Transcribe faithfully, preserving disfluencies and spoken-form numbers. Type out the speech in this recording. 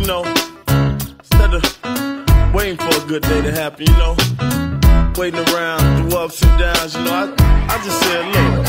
you know, instead of waiting for a good day to happen, you know, waiting around through ups and downs, you know, I, I just said, look,